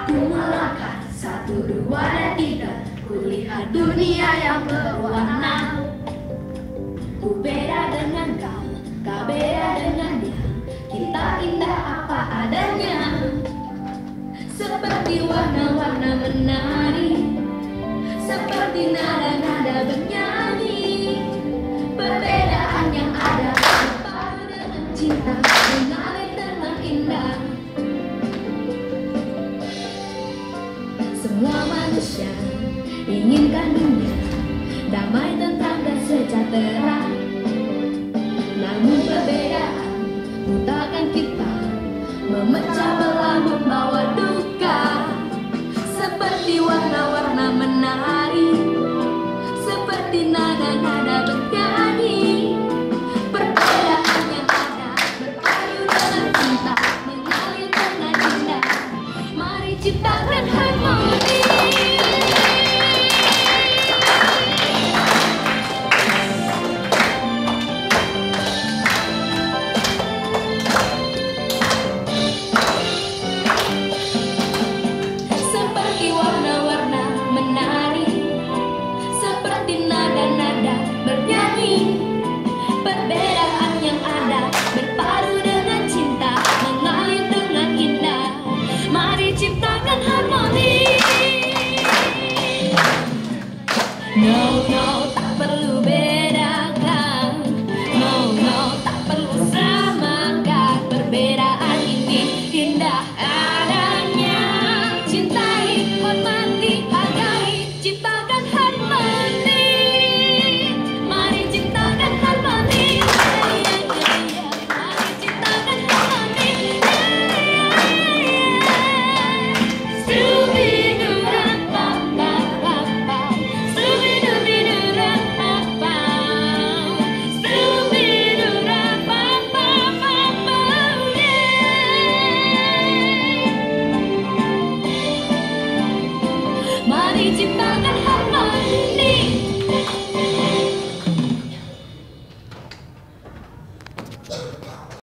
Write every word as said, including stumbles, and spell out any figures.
Aku melangkah satu dua dan tiga, kulihat dunia yang berwarna. Ku beda dengan kau, kau beda dengan dia, kita indah apa adanya. Seperti warna-warna menari, seperti nada-nada bernyanyi. Perbedaan yang ada berpadu dengan cinta, mengalir tenang indah. Semua manusia inginkan dunia damai, tentram dan sejahtera.